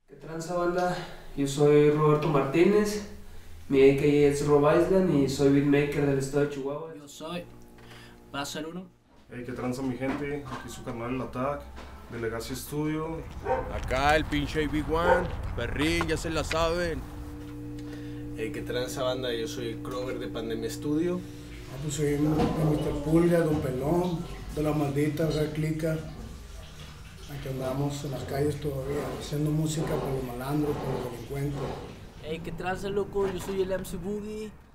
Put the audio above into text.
¿Qué tranza, banda? Yo soy Roberto Martínez, mi AKA es Rob Island y soy beatmaker del estado de Chihuahua. Yo soy Paso el Uno. Hey, ¿qué tranza mi gente? Aquí su canal El Attack, de Legacy Studio. Acá el pinche Big One, Perrín, ya se la saben. Hey, ¿qué tranza, banda? Yo soy Crover de Pandemia Studio. Pues soy Mr. Pulga, Don Pelón, de la maldita Red Clica. Aquí andamos en las calles todavía, haciendo música para los malandros, para los delincuentes. Hey, ¿qué tranza, loco? Yo soy el MC Boogie.